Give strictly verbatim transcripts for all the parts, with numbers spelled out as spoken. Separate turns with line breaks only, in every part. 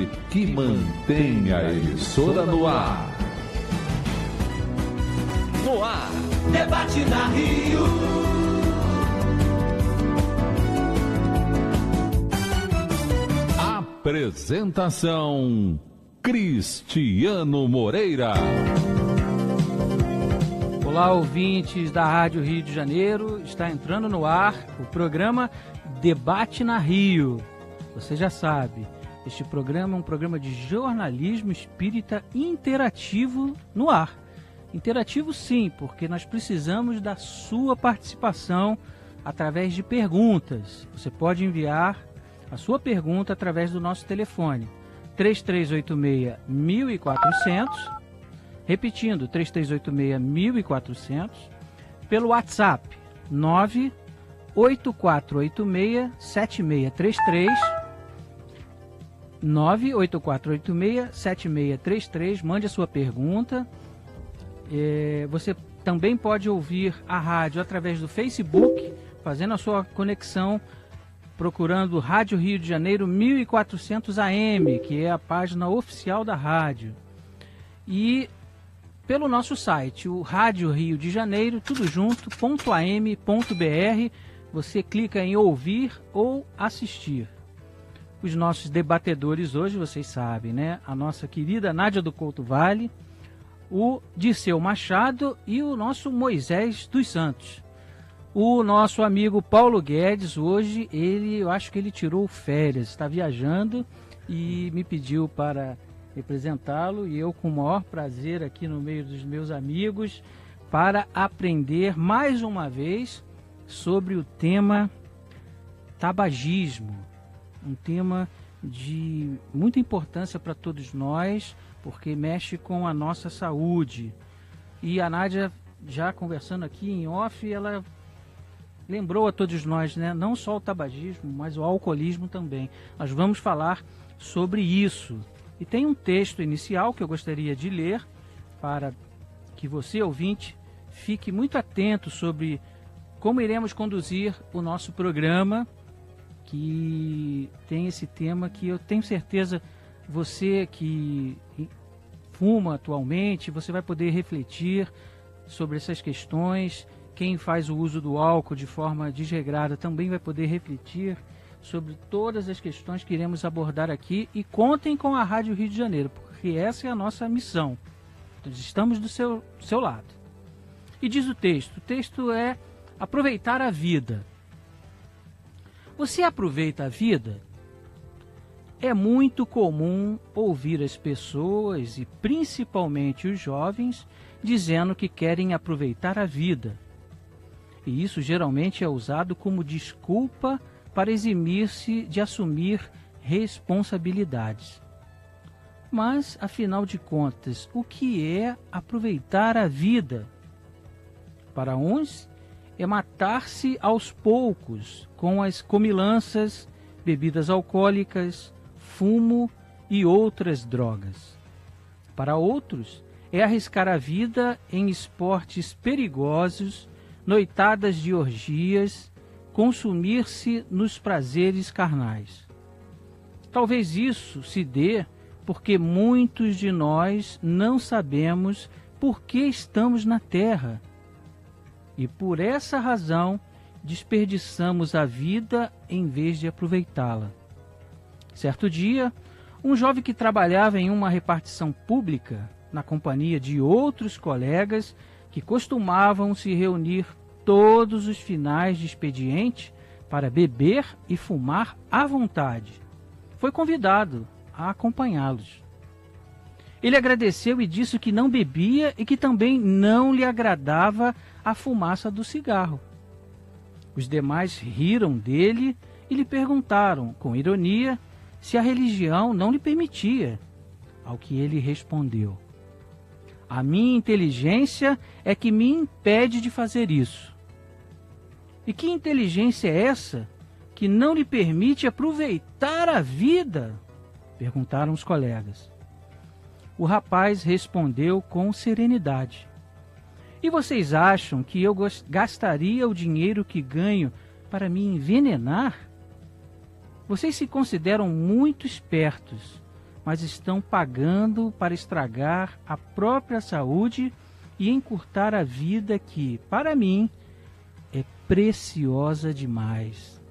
que mantém a emissora no ar.
No ar, debate na Rio.
Apresentação: Cristiano Moreira.
Olá, ouvintes da Rádio Rio de Janeiro. Está entrando no ar o programa Debate na Rio. Você já sabe, este programa é um programa de jornalismo espírita interativo no ar. Interativo sim, porque nós precisamos da sua participação através de perguntas. Você pode enviar a sua pergunta através do nosso telefone três três oito seis, um quatro zero zero, repetindo, três três oito seis, um quatro zero zero, pelo WhatsApp nove oito quatro oito seis, sete seis três três, nove oito quatro oito seis, sete seis três três, mande a sua pergunta. É, você também pode ouvir a rádio através do Facebook, fazendo a sua conexão, procurando Rádio Rio de Janeiro mil e quatrocentos A M, que é a página oficial da rádio. E pelo nosso site, o Rádio Rio de Janeiro, tudo junto, ponto a m ponto b r, você clica em ouvir ou assistir. Os nossos debatedores hoje, vocês sabem, né? A nossa querida Nádia do Couto Vale, o Disseu Machado e o nosso Moisés dos Santos. O nosso amigo Paulo Guedes, hoje, ele, eu acho que ele tirou férias, está viajando e me pediu para representá-lo, e eu com o maior prazer aqui no meio dos meus amigos para aprender mais uma vez sobre o tema tabagismo, um tema de muita importância para todos nós, porque mexe com a nossa saúde. E a Nádia, já conversando aqui em off, ela lembrou a todos nós, né? Não só o tabagismo, mas o alcoolismo também. Nós vamos falar sobre isso. E tem um texto inicial que eu gostaria de ler para que você, ouvinte, fique muito atento sobre como iremos conduzir o nosso programa, que tem esse tema que eu tenho certeza você que fuma atualmente, você vai poder refletir sobre essas questões. Quem faz o uso do álcool de forma desregrada também vai poder refletir sobre todas as questões que iremos abordar aqui, e contem com a Rádio Rio de Janeiro, porque essa é a nossa missão. Nós estamos do seu, do seu lado. E diz o texto, o texto é aproveitar a vida. Você aproveita a vida? É muito comum ouvir as pessoas, e principalmente os jovens, dizendo que querem aproveitar a vida. E isso geralmente é usado como desculpa para eximir-se de assumir responsabilidades. Mas, afinal de contas, o que é aproveitar a vida? Para uns, é matar-se aos poucos com as comilanças, bebidas alcoólicas, fumo e outras drogas. Para outros, é arriscar a vida em esportes perigosos, noitadas de orgias, consumir-se nos prazeres carnais. Talvez isso se dê porque muitos de nós não sabemos por que estamos na Terra. E por essa razão desperdiçamos a vida em vez de aproveitá-la. Certo dia, um jovem que trabalhava em uma repartição pública, na companhia de outros colegas que costumavam se reunir todos os finais de expediente para beber e fumar à vontade, foi convidado a acompanhá-los. Ele agradeceu e disse que não bebia e que também não lhe agradava a fumaça do cigarro. Os demais riram dele e lhe perguntaram, com ironia, se a religião não lhe permitia, ao que ele respondeu: a minha inteligência é que me impede de fazer isso. E que inteligência é essa que não lhe permite aproveitar a vida? Perguntaram os colegas. O rapaz respondeu com serenidade: e vocês acham que eu gastaria o dinheiro que ganho para me envenenar? Vocês se consideram muito espertos, mas estão pagando para estragar a própria saúde e encurtar a vida que, para mim, é preciosa demais.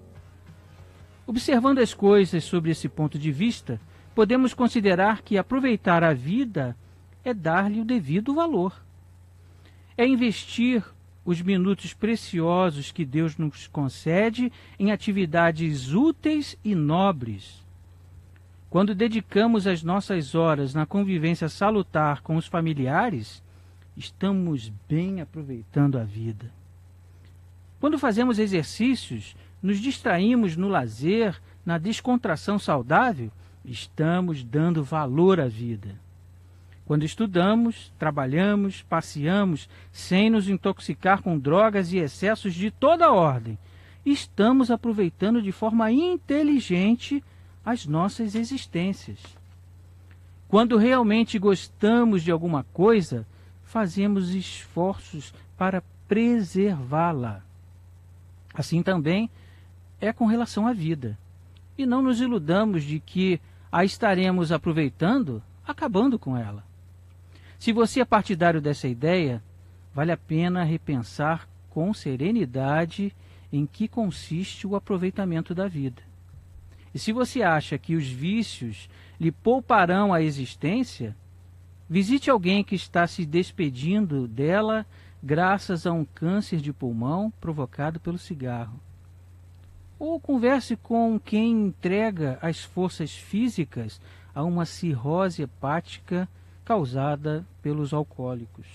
Observando as coisas sobre esse ponto de vista, podemos considerar que aproveitar a vida é dar-lhe o devido valor. É investir os minutos preciosos que Deus nos concede em atividades úteis e nobres. Quando dedicamos as nossas horas na convivência salutar com os familiares, estamos bem aproveitando a vida. Quando fazemos exercícios, nos distraímos no lazer, na descontração saudável, estamos dando valor à vida. Quando estudamos, trabalhamos, passeamos, sem nos intoxicar com drogas e excessos de toda ordem, estamos aproveitando de forma inteligente as nossas existências. Quando realmente gostamos de alguma coisa, fazemos esforços para preservá-la. Assim também é com relação à vida. E não nos iludamos de que a estaremos aproveitando, acabando com ela. Se você é partidário dessa ideia, vale a pena repensar com serenidade em que consiste o aproveitamento da vida. E se você acha que os vícios lhe pouparão a existência, visite alguém que está se despedindo dela graças a um câncer de pulmão provocado pelo cigarro. Ou converse com quem entrega as forças físicas a uma cirrose hepática causada pelos alcoólicos.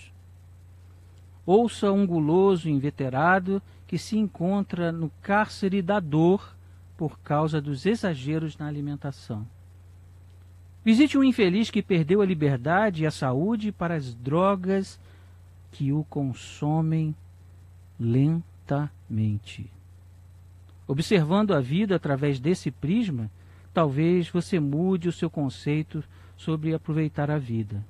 Ouça um guloso inveterado que se encontra no cárcere da dor por causa dos exageros na alimentação. Visite um infeliz que perdeu a liberdade e a saúde para as drogas que o consomem lentamente. Observando a vida através desse prisma, talvez você mude o seu conceito sobre aproveitar a vida.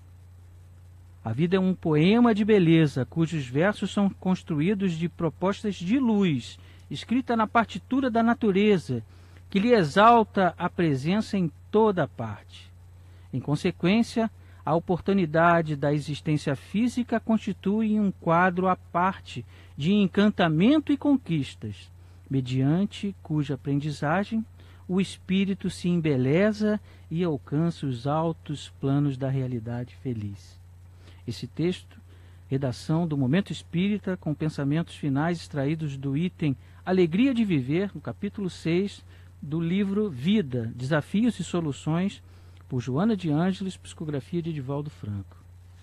A vida é um poema de beleza, cujos versos são construídos de propostas de luz, escrita na partitura da natureza, que lhe exalta a presença em toda parte. Em consequência, a oportunidade da existência física constitui um quadro à parte de encantamento e conquistas, mediante cuja aprendizagem o espírito se embeleza e alcança os altos planos da realidade feliz. Esse texto, redação do Momento Espírita, com pensamentos finais extraídos do item Alegria de Viver, no capítulo seis do livro Vida, Desafios e Soluções, por Joana de Ângeles, psicografia de Edivaldo Franco.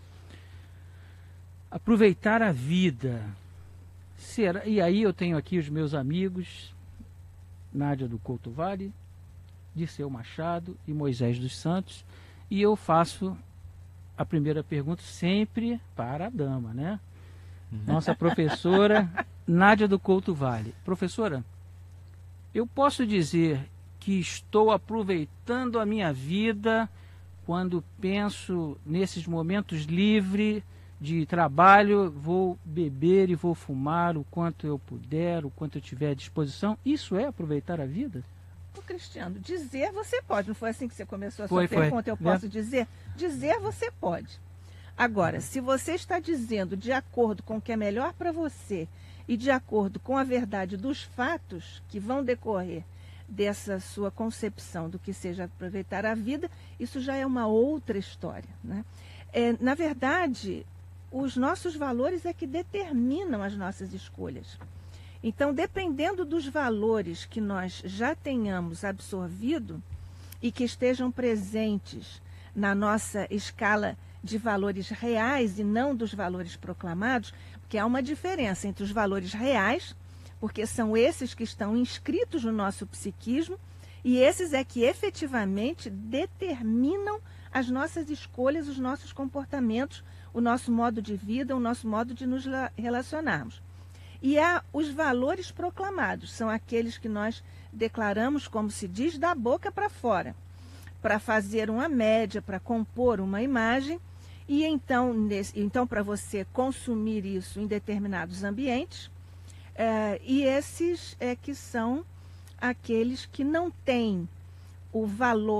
Aproveitar a vida. Será? E aí eu tenho aqui os meus amigos, Nádia do Couto Vale, Dirceu Machado e Moisés dos Santos, e eu faço a primeira pergunta sempre para a dama, né? Nossa professora Nádia do Couto Vale. Professora, eu posso dizer que estou aproveitando a minha vida quando penso nesses momentos livres de trabalho, vou beber e vou fumar o quanto eu puder, o quanto eu tiver à disposição. Isso é aproveitar a vida?
Ô, Cristiano, dizer você pode. Não foi assim que você começou a sua
foi,
pergunta?
Foi.
Eu posso é. dizer? Dizer você pode. Agora, se você está dizendo de acordo com o que é melhor para você e de acordo com a verdade dos fatos que vão decorrer dessa sua concepção do que seja aproveitar a vida, isso já é uma outra história, né? É, na verdade, os nossos valores é que determinam as nossas escolhas. Então, dependendo dos valores que nós já tenhamos absorvido e que estejam presentes na nossa escala de valores reais e não dos valores proclamados, porque há uma diferença entre os valores reais, porque são esses que estão inscritos no nosso psiquismo, e esses é que efetivamente determinam as nossas escolhas, os nossos comportamentos, o nosso modo de vida, o nosso modo de nos relacionarmos. E há os valores proclamados, são aqueles que nós declaramos, como se diz, da boca para fora, para fazer uma média, para compor uma imagem, e então, nesse, então para você consumir isso em determinados ambientes, é, e esses é que são aqueles que não têm o valor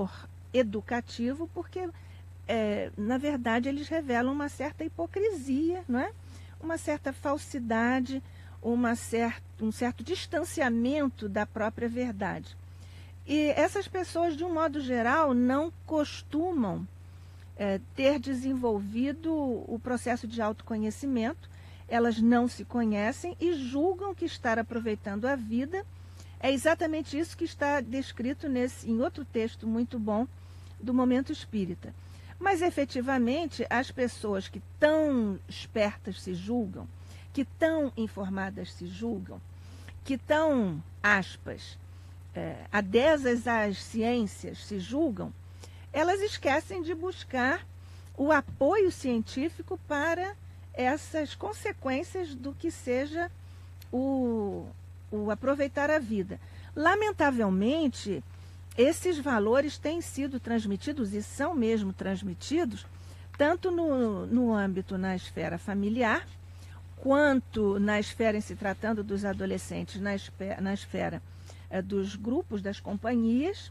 educativo, porque, é, na verdade, eles revelam uma certa hipocrisia, não é? Uma certa falsidade, uma cer- um certo distanciamento da própria verdade. E essas pessoas, de um modo geral, não costumam é, ter desenvolvido o processo de autoconhecimento. Elas não se conhecem e julgam que estar aproveitando a vida é exatamente isso que está descrito nesse, em outro texto muito bom do Momento Espírita. Mas, efetivamente, as pessoas que tão espertas se julgam, que tão informadas se julgam, que tão, aspas, é, adesas às ciências se julgam, elas esquecem de buscar o apoio científico para essas consequências do que seja o, o aproveitar a vida. Lamentavelmente, esses valores têm sido transmitidos e são mesmo transmitidos tanto no, no âmbito, na esfera familiar, quanto na esfera, em se tratando dos adolescentes, na esfera, na esfera é, dos grupos, das companhias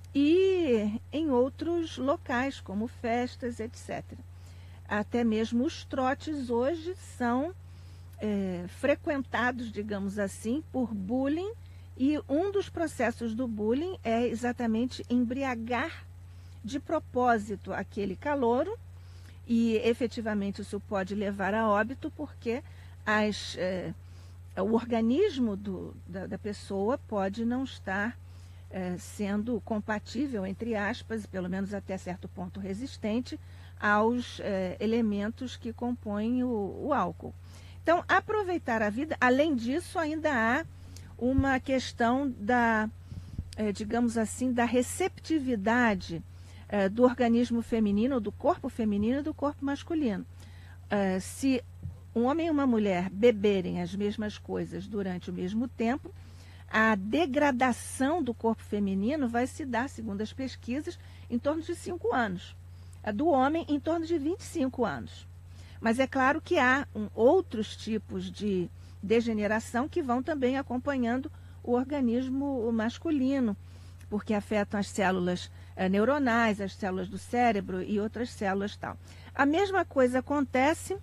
e em outros locais, como festas, etcétera. Até mesmo os trotes hoje são é, frequentados, digamos assim, por bullying, e um dos processos do bullying é exatamente embriagar de propósito aquele calouro, e efetivamente isso pode levar a óbito, porque as, é, o organismo do, da, da pessoa pode não estar é, sendo compatível, entre aspas, pelo menos até certo ponto resistente, aos é, elementos que compõem o, o álcool. Então, aproveitar a vida, além disso, ainda há uma questão da, é, digamos assim, da receptividade é, do organismo feminino, do corpo feminino e do corpo masculino. É, se um homem e uma mulher beberem as mesmas coisas durante o mesmo tempo, a degradação do corpo feminino vai se dar, segundo as pesquisas, em torno de cinco anos. A do homem, em torno de vinte e cinco anos. Mas é claro que há um, outros tipos de degeneração que vão também acompanhando o organismo masculino, porque afetam as células eh, neuronais, as células do cérebro e outras células tal. A mesma coisa acontece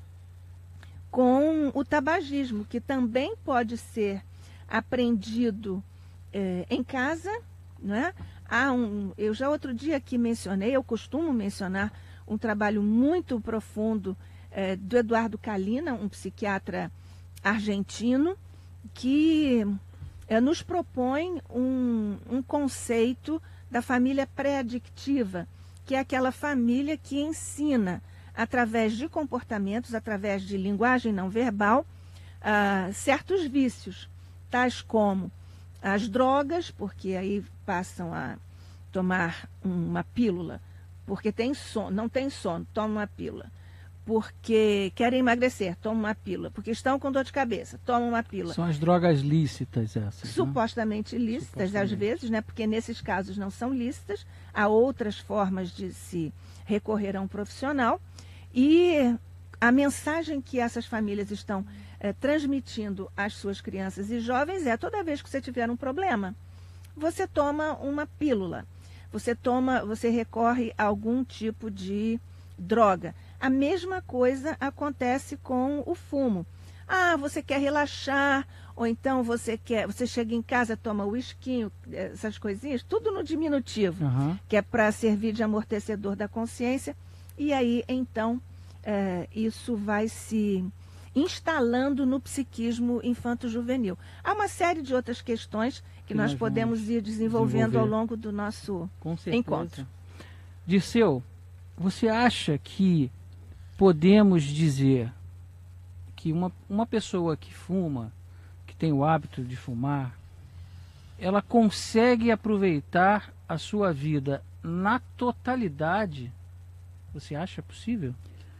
com o tabagismo, que também pode ser aprendido eh, em casa, não é? Há um, eu já outro dia aqui mencionei, eu costumo mencionar um trabalho muito profundo eh, do Eduardo Calina, um psiquiatra argentino, que eh, nos propõe um, um conceito da família pré-adictiva, que é aquela família que ensina, através de comportamentos, através de linguagem não verbal, ah, certos vícios, tais como as drogas, porque aí passam a tomar uma pílula, porque tem sono, não tem sono, toma uma pílula. Porque querem emagrecer, toma uma pílula. Porque estão com dor de cabeça, toma uma pílula.
São as drogas lícitas essas,
supostamente
né?
lícitas,
Supostamente.
às vezes, né? Porque nesses casos não são lícitas. Há outras formas de se recorrer a um profissional. E a mensagem que essas famílias estão é, transmitindo às suas crianças e jovens é: toda vez que você tiver um problema, você toma uma pílula. Você toma, você recorre a algum tipo de droga. A mesma coisa acontece com o fumo. Ah, você quer relaxar, ou então você quer, você chega em casa, toma uísquinho, essas coisinhas, tudo no diminutivo,
Uhum.
que é para servir de amortecedor da consciência. E aí, então, é, isso vai se instalando no psiquismo infanto-juvenil. Há uma série de outras questões que, que nós, nós podemos ir desenvolvendo desenvolver. ao longo do nosso
Com certeza.
encontro.
Dirceu, você acha que podemos dizer que uma, uma pessoa que fuma, que tem o hábito de fumar, ela consegue aproveitar a sua vida na totalidade? Você acha possível?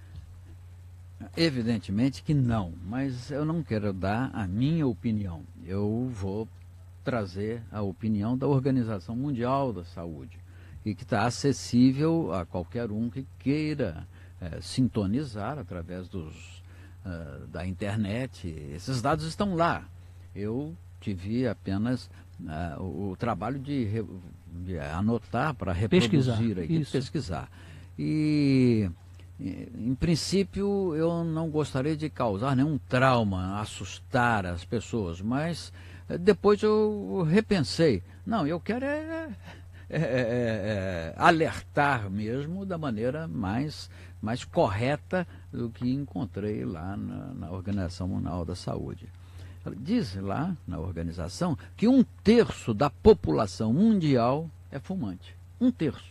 Evidentemente que não, mas eu não quero dar a minha opinião. Eu vou trazer a opinião da Organização Mundial da Saúde, e que está acessível a qualquer um que queira é, sintonizar através dos, uh, da internet. Esses dados estão lá. Eu tive apenas uh, o, o trabalho de re anotar para reproduzir,
pesquisar,
aí,
isso.
pesquisar. E, em princípio, eu não gostaria de causar nenhum trauma, assustar as pessoas, mas depois eu repensei. Não, eu quero é, é, é, é, alertar mesmo da maneira mais, mais correta do que encontrei lá na, na Organização Mundial da Saúde. Diz lá na organização que um terço da população mundial é fumante. Um terço.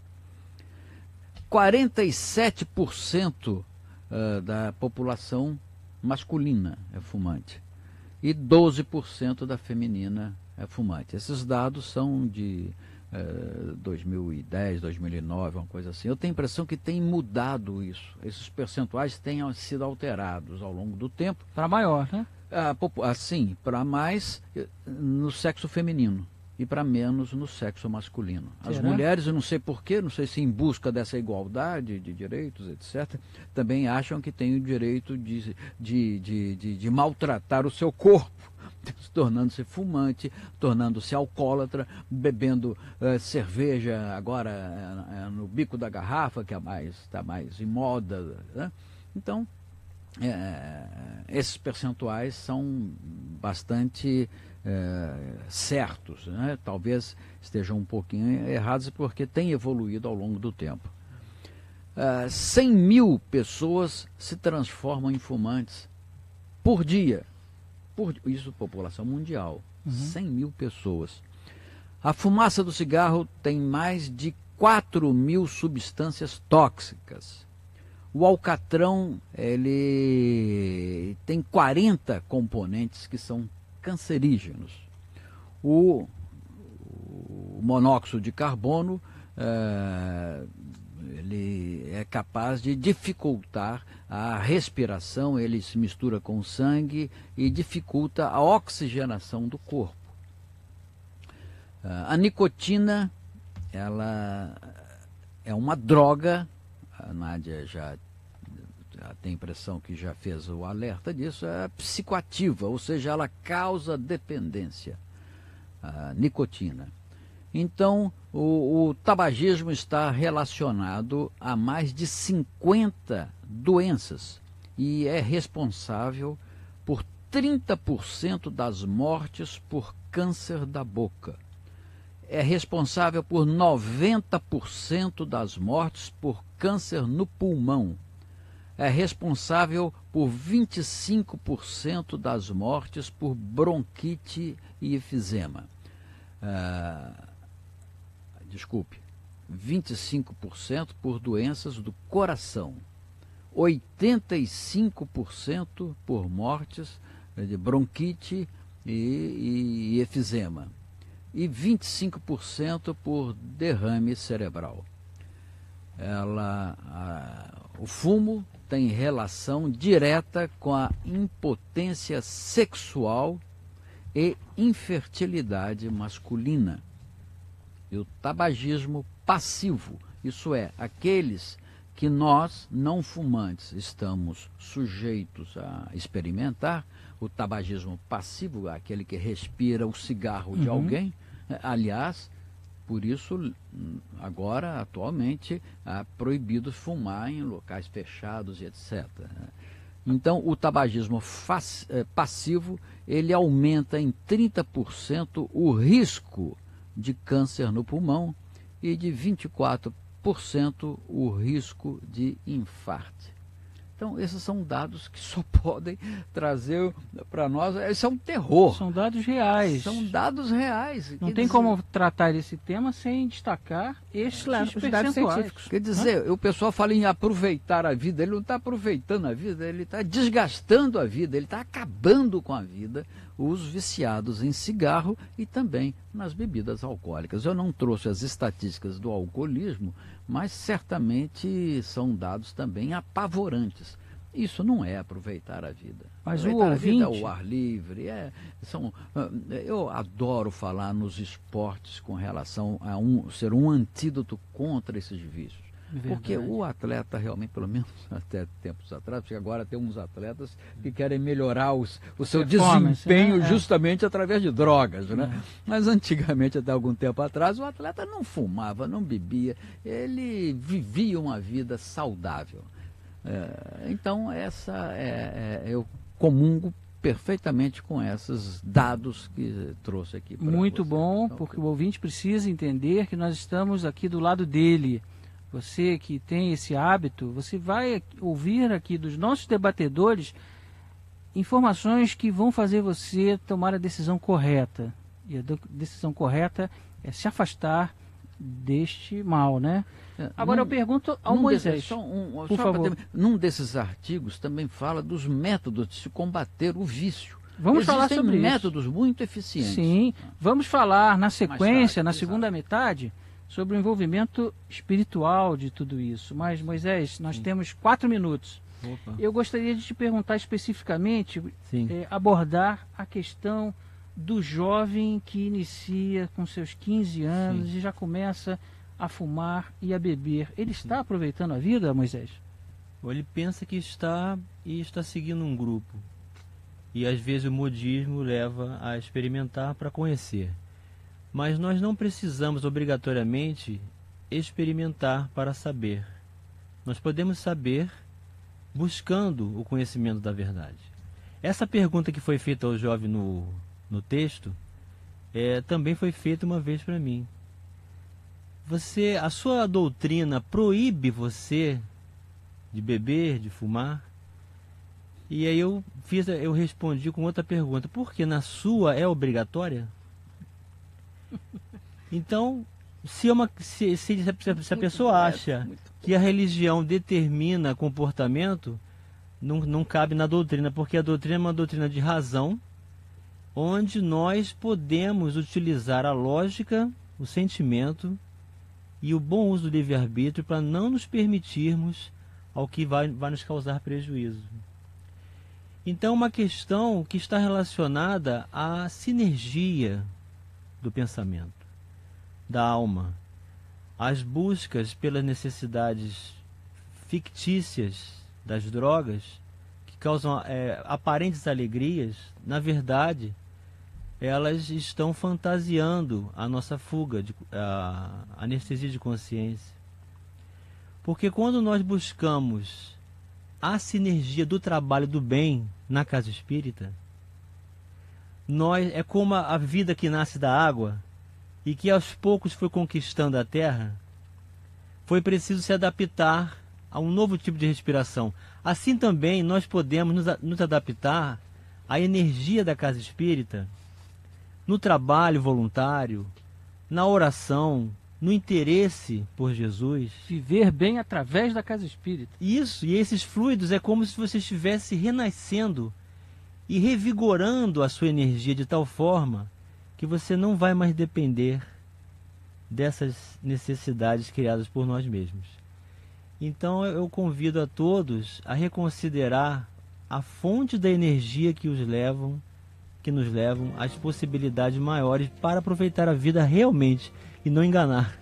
quarenta e sete por cento uh, da população masculina é fumante. E doze por cento da feminina é fumante. Esses dados são de uh, dois mil e dez, dois mil e nove, uma coisa assim. Eu tenho a impressão que tem mudado isso. Esses percentuais têm sido alterados ao longo do tempo.
Para maior, né?
Assim, para mais no sexo feminino e para menos no sexo masculino. As
Será?
mulheres, eu não sei porquê, não sei se em busca dessa igualdade de direitos, etcétera, também acham que têm o direito de, de, de, de, de maltratar o seu corpo, tornando-se fumante, tornando-se alcoólatra, bebendo uh, cerveja agora uh, uh, no bico da garrafa, que é mais, está mais em moda, né? Então, É, esses percentuais são bastante é, certos, né? Talvez estejam um pouquinho errados porque tem evoluído ao longo do tempo. É, cem mil pessoas se transformam em fumantes por dia, por, isso população mundial, uhum. cem mil pessoas. A fumaça do cigarro tem mais de quatro mil substâncias tóxicas. O alcatrão, ele tem quarenta componentes que são cancerígenos. O, o monóxido de carbono, é, ele é capaz de dificultar a respiração, ele se mistura com o sangue e dificulta a oxigenação do corpo. A nicotina, ela é uma droga. A Nádia já, já tem a impressão que já fez o alerta disso, é psicoativa, ou seja, ela causa dependência, a nicotina. Então, o, o tabagismo está relacionado a mais de cinquenta doenças e é responsável por trinta por cento das mortes por câncer da boca. É responsável por noventa por cento das mortes por câncer no pulmão. É responsável por vinte e cinco por cento das mortes por bronquite e efizema. Ah, desculpe, vinte e cinco por cento por doenças do coração. oitenta e cinco por cento por mortes de bronquite e, e, e efizema. E vinte e cinco por cento por derrame cerebral. Ela, a, o fumo tem relação direta com a impotência sexual e infertilidade masculina. E o tabagismo passivo, isso é, aqueles que nós, não fumantes, estamos sujeitos a experimentar, o tabagismo passivo, aquele que respira o cigarro de uhum. alguém. Aliás, por isso, agora, atualmente, é proibido fumar em locais fechados e etcétera. Então, o tabagismo passivo, ele aumenta em trinta por cento o risco de câncer no pulmão e de vinte e quatro por cento o risco de infarto. Então, esses são dados que só podem trazer para nós. Isso é um terror.
São dados reais.
São dados reais.
Não tem dizer... como tratar esse tema sem destacar estes claro,
os dados científicos.
Quer dizer, Hã? o pessoal fala em aproveitar a vida. Ele não está aproveitando a vida, ele está desgastando a vida, ele está acabando com a vida. Os viciados em cigarro e também nas bebidas alcoólicas. Eu não trouxe as estatísticas do alcoolismo, mas certamente são dados também apavorantes. Isso não é aproveitar a vida.
Mas
aproveitar
o ouvinte...
a vida é o ar livre. É, são, eu adoro falar nos esportes com relação a um, ser um antídoto contra esses vícios.
Verdade.
Porque o atleta realmente, pelo menos até tempos atrás, porque agora tem uns atletas que querem melhorar os, o seu desempenho, né? Justamente é. através de drogas, né? É. Mas antigamente, até algum tempo atrás, o atleta não fumava, não bebia, ele vivia uma vida saudável. É, então, essa é, é, eu comungo perfeitamente com esses dados que trouxe aqui.
Muito
você.
bom,
Então,
porque o ouvinte precisa entender que nós estamos aqui do lado dele. Você que tem esse hábito, você vai ouvir aqui dos nossos debatedores informações que vão fazer você tomar a decisão correta. E a decisão correta é se afastar deste mal, né? Agora num, eu pergunto ao Moisés,
desses, um,
por favor.
Ter, num desses artigos também fala dos métodos de se combater o vício.
Vamos
Existem
falar sobre
métodos
isso.
muito eficientes.
Sim, vamos falar na sequência,
tarde,
na
exato.
segunda metade, sobre o envolvimento espiritual de tudo isso. Mas, Moisés, nós Sim. temos quatro minutos.
Opa.
Eu gostaria de te perguntar especificamente, eh, abordar a questão do jovem que inicia com seus quinze anos Sim. e já começa a fumar e a beber. Ele está Sim. aproveitando a vida, Moisés?
Ele pensa que está e está seguindo um grupo. E às vezes o modismo leva a experimentar para conhecer. Mas nós não precisamos obrigatoriamente experimentar para saber. Nós podemos saber buscando o conhecimento da verdade. Essa pergunta que foi feita ao jovem no, no texto é, também foi feita uma vez para mim. Você, a sua doutrina proíbe você de beber, de fumar? E aí eu fiz, eu respondi com outra pergunta: por que na sua é obrigatória? Então, se, uma, se, se, se a pessoa acha que a religião determina comportamento, não, não cabe na doutrina, porque a doutrina é uma doutrina de razão, onde nós podemos utilizar a lógica, o sentimento e o bom uso do livre-arbítrio para não nos permitirmos ao que vai, vai nos causar prejuízo. Então, uma questão que está relacionada à sinergia do pensamento, da alma, as buscas pelas necessidades fictícias das drogas, que causam é, aparentes alegrias, na verdade, elas estão fantasiando a nossa fuga, de, a anestesia de consciência. Porque quando nós buscamos a sinergia do trabalho do bem na casa espírita, nós, é como a vida que nasce da água e que aos poucos foi conquistando a terra, foi preciso se adaptar a um novo tipo de respiração. Assim também nós podemos nos, nos adaptar à energia da casa espírita no trabalho voluntário, na oração, no interesse por Jesus.
Viver bem através da casa espírita.
Isso, e esses fluidos é como se você estivesse renascendo e revigorando a sua energia de tal forma que você não vai mais depender dessas necessidades criadas por nós mesmos. Então eu convido a todos a reconsiderar a fonte da energia que os levam, que nos levam às possibilidades maiores para aproveitar a vida realmente e não enganar.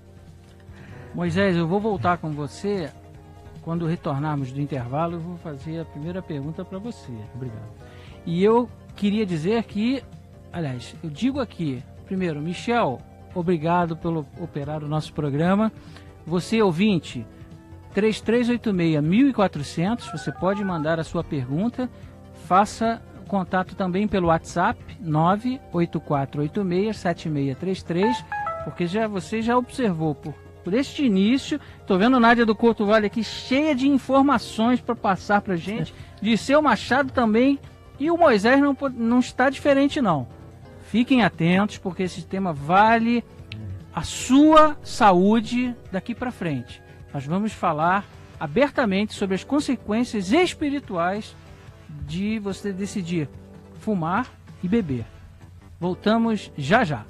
Moisés, eu vou voltar com você. Quando retornarmos do intervalo, eu vou fazer a primeira pergunta para você.
Obrigado.
E eu queria dizer que, aliás, eu digo aqui, primeiro, Michel, obrigado pelo operar o nosso programa. Você, ouvinte, três três oito seis, mil e quatrocentos, você pode mandar a sua pergunta. Faça contato também pelo WhatsApp, nove oito quatro oito seis, sete seis três três, porque já, você já observou, por, por este início, estou vendo a Nádia do Couto Vale aqui, cheia de informações para passar para a gente, de seu Machado também. E o Moisés não, não está diferente, não. Fiquem atentos, porque esse tema vale a sua saúde daqui para frente. Nós vamos falar abertamente sobre as consequências espirituais de você decidir fumar e beber. Voltamos já já.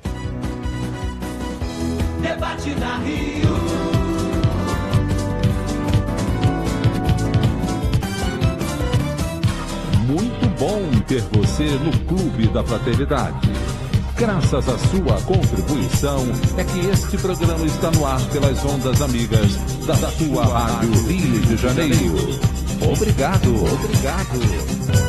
Debate na Rio.
Muito bom ter você no Clube da Fraternidade. Graças à sua contribuição é que este programa está no ar pelas ondas amigas da sua Rádio Rio de Janeiro. Obrigado, obrigado.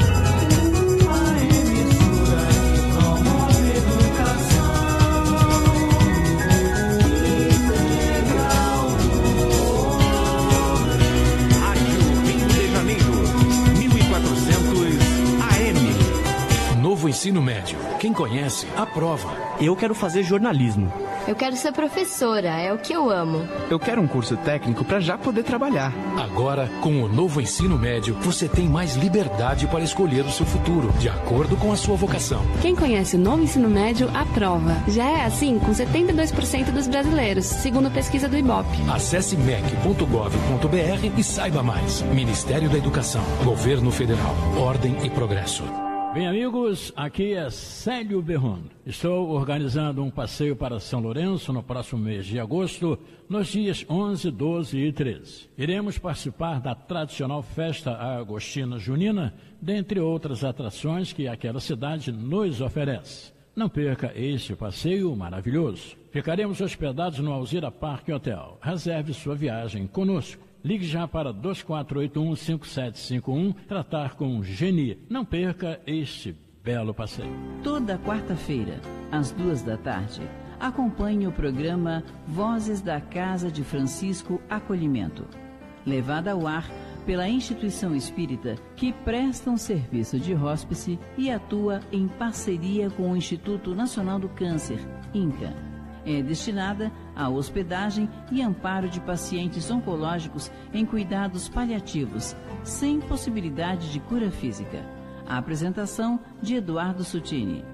Novo ensino médio. Quem conhece, aprova.
Eu quero fazer jornalismo.
Eu quero ser professora, é o que eu amo.
Eu quero um curso técnico para já poder trabalhar.
Agora, com o novo ensino médio, você tem mais liberdade para escolher o seu futuro, de acordo com a sua vocação.
Quem conhece o novo ensino médio, aprova. Já é assim com setenta e dois por cento dos brasileiros, segundo pesquisa do Ibope.
Acesse m e c ponto gov ponto b r e saiba mais. Ministério da Educação, Governo Federal, Ordem e Progresso.
Bem, amigos, aqui é Célio Berron. Estou organizando um passeio para São Lourenço no próximo mês de agosto, nos dias onze, doze e treze. Iremos participar da tradicional festa agostina junina, dentre outras atrações que aquela cidade nos oferece. Não perca este passeio maravilhoso. Ficaremos hospedados no Alzira Parque Hotel. Reserve sua viagem conosco. Ligue já para dois quatro oito um, cinco sete cinco um, tratar com Geni. Não perca este belo passeio.
Toda quarta-feira, às duas da tarde, acompanhe o programa Vozes da Casa de Francisco Acolhimento, levado ao ar pela instituição espírita que presta um serviço de hóspice e atua em parceria com o Instituto Nacional do Câncer, INCA. É destinada à hospedagem e amparo de pacientes oncológicos em cuidados paliativos, sem possibilidade de cura física. A apresentação de Eduardo Sutini.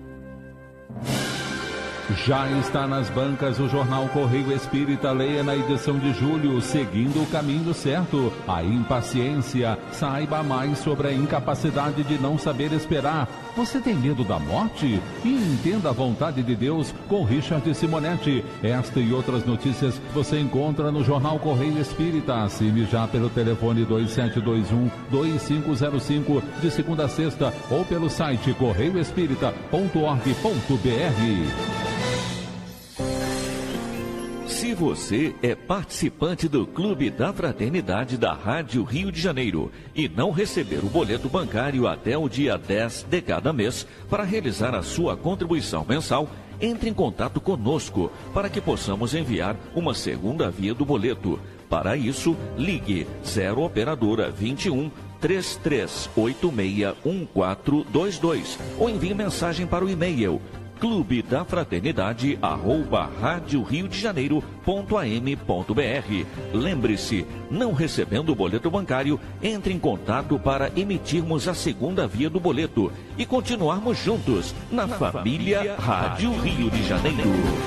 Já está nas bancas o jornal Correio Espírita. Leia na edição de julho, Seguindo o Caminho Certo. A impaciência. Saiba mais sobre a incapacidade de não saber esperar. Você tem medo da morte? E entenda a vontade de Deus com Richard Simonetti. Esta e outras notícias você encontra no jornal Correio Espírita. Assine já pelo telefone dois sete dois um, dois cinco zero cinco de segunda a sexta ou pelo site correio espírita ponto org ponto b r.
Se você é participante do Clube da Fraternidade da Rádio Rio de Janeiro e não receber o boleto bancário até o dia dez de cada mês para realizar a sua contribuição mensal, entre em contato conosco para que possamos enviar uma segunda via do boleto. Para isso, ligue zero operadora vinte e um, três três oito seis, um quatro dois dois ou envie mensagem para o e-mail clube da fraternidade arroba rádio rio de janeiro ponto a m ponto b r. Lembre-se, não recebendo o boleto bancário, entre em contato para emitirmos a segunda via do boleto e continuarmos juntos na, na família, família Rádio Rio de Janeiro.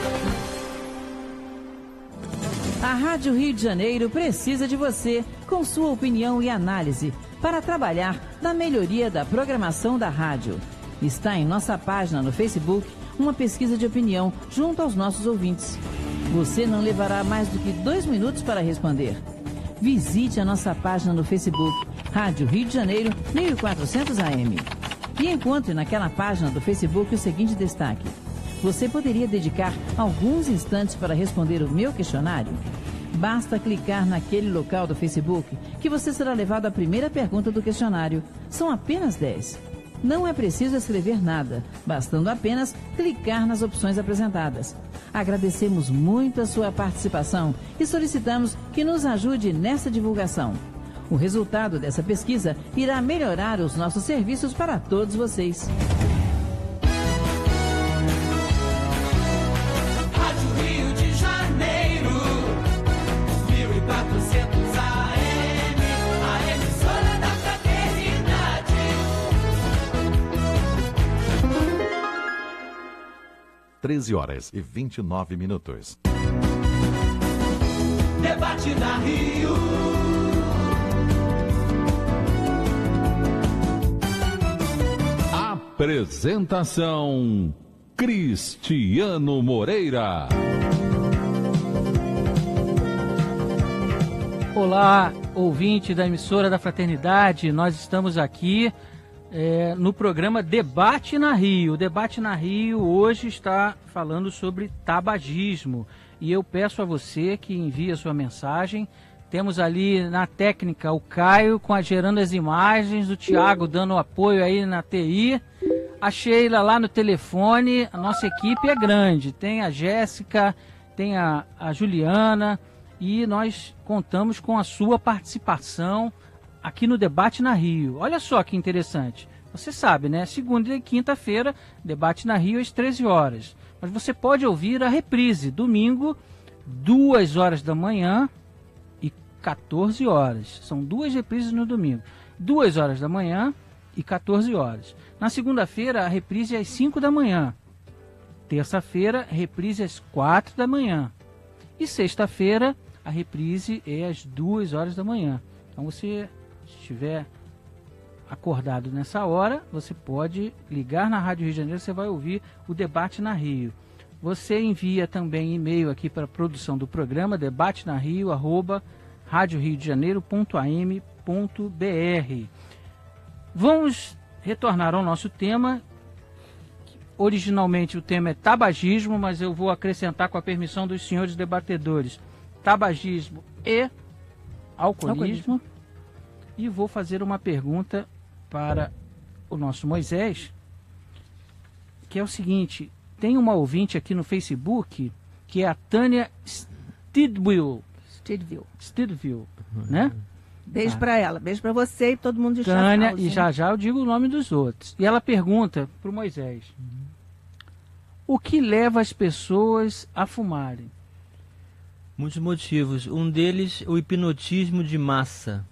A Rádio Rio de Janeiro precisa de você, com sua opinião e análise, para trabalhar na melhoria da programação da rádio. Está em nossa página no Facebook uma pesquisa de opinião junto aos nossos ouvintes. Você não levará mais do que dois minutos para responder. Visite a nossa página no Facebook, Rádio Rio de Janeiro mil e quatrocentos A M. E encontre naquela página do Facebook o seguinte destaque: você poderia dedicar alguns instantes para responder o meu questionário? Basta clicar naquele local do Facebook que você será levado à primeira pergunta do questionário. São apenas dez. Não é preciso escrever nada, bastando apenas clicar nas opções apresentadas. Agradecemos muito a sua participação e solicitamos que nos ajude nessa divulgação. O resultado dessa pesquisa irá melhorar os nossos serviços para todos vocês.
Rádio Rio de Janeiro, mil e quatrocentos A M, a emissora da fraternidade.
treze horas e vinte e nove minutos.
Debate na Rio.
Apresentação: Cristiano Moreira.
Olá, ouvinte da emissora da Fraternidade. Nós estamos aqui é, no programa Debate na Rio. O Debate na Rio hoje está falando sobre tabagismo. E eu peço a você que envie a sua mensagem. Temos ali na técnica o Caio com a, gerando as imagens, o Tiago dando apoio aí na T I. A Sheila lá no telefone. A nossa equipe é grande. Tem a Jéssica, tem a, a Juliana. E nós contamos com a sua participação aqui no Debate na Rio. Olha só que interessante. Você sabe, né? Segunda e quinta-feira, Debate na Rio às treze horas. Mas você pode ouvir a reprise, domingo, duas horas da manhã e quatorze horas. São duas reprises no domingo. duas horas da manhã e quatorze horas. Na segunda-feira, a reprise é às cinco da manhã. Terça-feira, reprise às quatro da manhã. E sexta-feira, a reprise é às duas horas da manhã. Então, você estiver acordado nessa hora, você pode ligar na Rádio Rio de Janeiro, você vai ouvir o Debate na Rio. Você envia também e-mail aqui para a produção do programa, debate na rio arroba rádio rio de janeiro ponto a m ponto b r. Vamos retornar ao nosso tema. Originalmente o tema é tabagismo, mas eu vou acrescentar, com a permissão dos senhores debatedores, tabagismo e alcoolismo. alcoolismo. E vou fazer uma pergunta para o nosso Moisés, que é o seguinte: tem uma ouvinte aqui no Facebook, que é a Tânia Stidwell.
Stidwell.
Stidwell, né?
Beijo
Ah.
para ela, beijo para você e todo mundo de
Tânia,
Schaffhausen.
e já já eu digo o nome dos outros. E ela pergunta para o Moisés: o que leva as pessoas a fumarem?
Muitos motivos. Um deles, o hipnotismo de massa.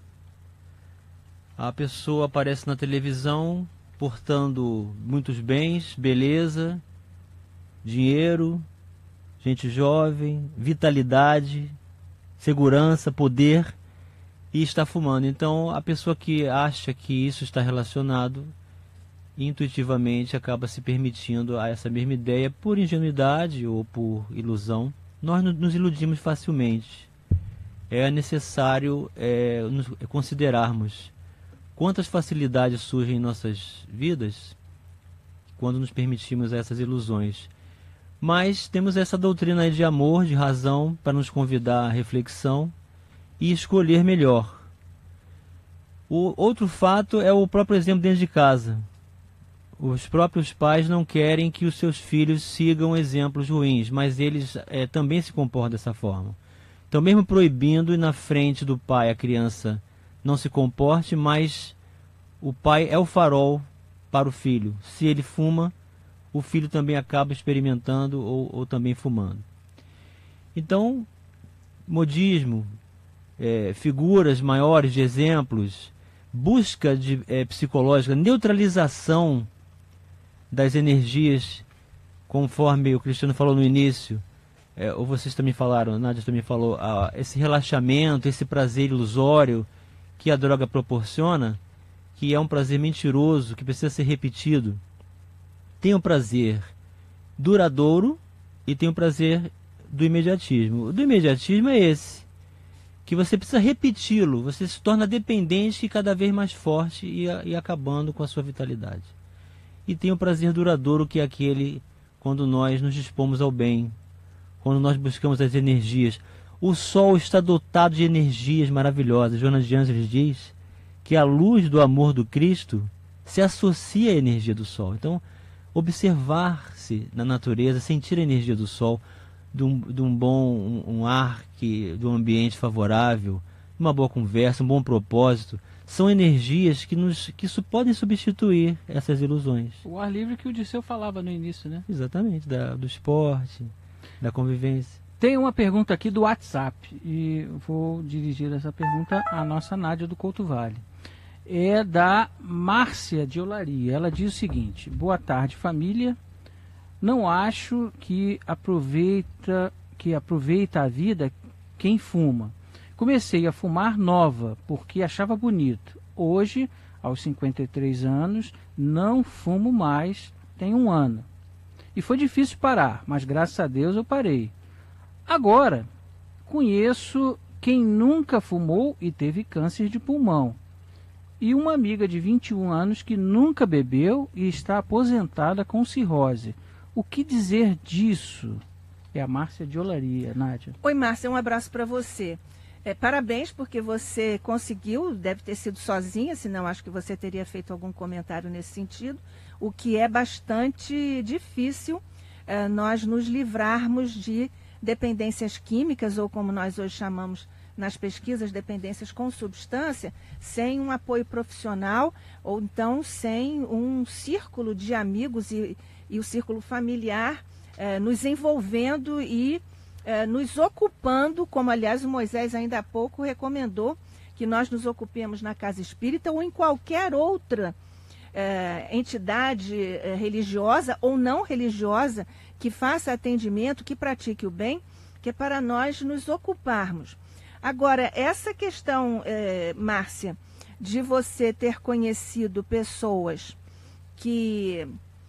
A pessoa aparece na televisão portando muitos bens, beleza, dinheiro, gente jovem, vitalidade, segurança, poder, e está fumando. Então, a pessoa que acha que isso está relacionado, intuitivamente acaba se permitindo a essa mesma ideia por ingenuidade ou por ilusão. Nós nos iludimos facilmente. É necessário é, nos considerarmos quantas facilidades surgem em nossas vidas quando nos permitimos essas ilusões. Mas temos essa doutrina aí de amor, de razão, para nos convidar à reflexão e escolher melhor. O outro fato é o próprio exemplo dentro de casa. Os próprios pais não querem que os seus filhos sigam exemplos ruins, mas eles é, também se comportam dessa forma. Então, mesmo proibindo e na frente do pai a criança não se comporte, mas o pai é o farol para o filho. Se ele fuma, o filho também acaba experimentando ou, ou também fumando. Então, modismo, é, figuras maiores de exemplos, busca de, é, psicológica, neutralização das energias, conforme o Cristiano falou no início, é, ou vocês também falaram, a Nádia também falou, ah, esse relaxamento, esse prazer ilusório que a droga proporciona, que é um prazer mentiroso, que precisa ser repetido. Tem o prazer duradouro e tem o prazer do imediatismo. O do imediatismo é esse, que você precisa repeti-lo, você se torna dependente e cada vez mais forte e, e acabando com a sua vitalidade. E tem o prazer duradouro, que é aquele quando nós nos dispomos ao bem, quando nós buscamos as energias. O sol está dotado de energias maravilhosas. Jonas de Ângeles diz que a luz do amor do Cristo se associa à energia do sol. Então, observar-se na natureza, sentir a energia do sol, de um, de um bom um, um ar, que, de um ambiente favorável, uma boa conversa, um bom propósito, são energias que, nos, que su, podem substituir essas ilusões.
O ar livre que o Disseu falava no início, né?
Exatamente, da, do esporte, da convivência.
Tem uma pergunta aqui do WhatsApp e vou dirigir essa pergunta à nossa Nádia do Couto Vale. É da Márcia de Olaria. Ela diz o seguinte: boa tarde, família. Não acho que aproveita, que aproveita a vida quem fuma. Comecei a fumar nova porque achava bonito. Hoje, aos cinquenta e três anos, não fumo mais, tem um ano. E foi difícil parar, mas graças a Deus eu parei. Agora, conheço quem nunca fumou e teve câncer de pulmão. e uma amiga de vinte e um anos que nunca bebeu e está aposentada com cirrose. O que dizer disso? É a Márcia de Olaria, Nádia.
Oi, Márcia, um abraço para você. É, parabéns, porque você conseguiu, deve ter sido sozinha, senão acho que você teria feito algum comentário nesse sentido, o que é bastante difícil é, nós nos livrarmos de dependências químicas, ou como nós hoje chamamos nas pesquisas, dependências com substância, sem um apoio profissional, ou então sem um círculo de amigos e, e o círculo familiar eh, nos envolvendo e eh, nos ocupando, como aliás o Moisés ainda há pouco recomendou, que nós nos ocupemos na casa espírita ou em qualquer outra eh, entidade eh, religiosa ou não religiosa que faça atendimento, que pratique o bem, que é para nós nos ocuparmos. Agora, essa questão, eh, Márcia, de você ter conhecido pessoas que...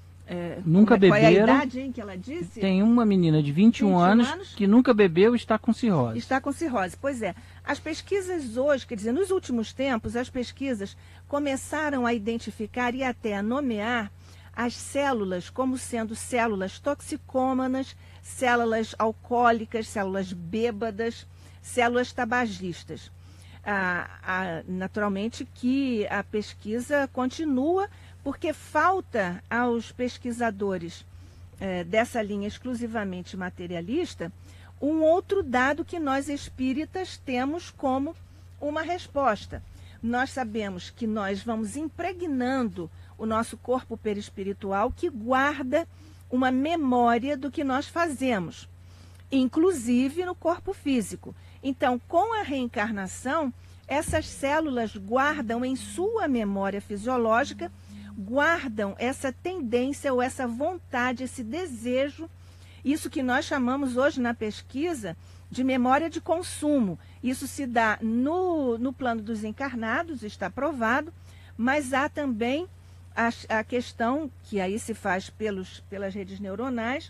É,
nunca beberam. Qual é
a idade, hein, que ela disse?
Tem uma menina de vinte e um anos, anos que nunca bebeu e está com cirrose.
Está com cirrose, pois é. As pesquisas hoje, quer dizer, nos últimos tempos, as pesquisas começaram a identificar e até a nomear as células como sendo células toxicômanas, células alcoólicas, células bêbadas, células tabagistas. Ah, ah, naturalmente que a pesquisa continua, porque falta aos pesquisadores eh, dessa linha exclusivamente materialista um outro dado que nós espíritas temos como uma resposta. Nós sabemos que nós vamos impregnando o nosso corpo perispiritual, que guarda uma memória do que nós fazemos, inclusive no corpo físico. Então, com a reencarnação, essas células guardam em sua memória fisiológica, guardam essa tendência ou essa vontade, esse desejo, isso que nós chamamos hoje na pesquisa de memória de consumo. Isso se dá no, no plano dos encarnados, está provado, mas há também a, a questão, que aí se faz pelos, pelas redes neuronais,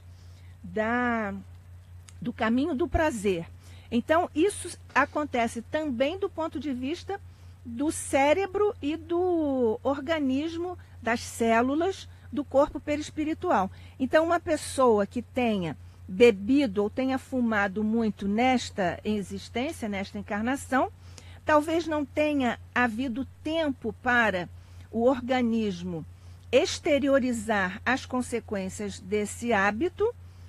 da, do caminho do prazer. Então, isso acontece também do ponto de vista do cérebro e do organismo, das células do corpo perispiritual. Então, uma pessoa que tenha bebido ou tenha fumado muito nesta existência, nesta encarnação, talvez não tenha havido tempo para o organismo exteriorizar as consequências desse hábito,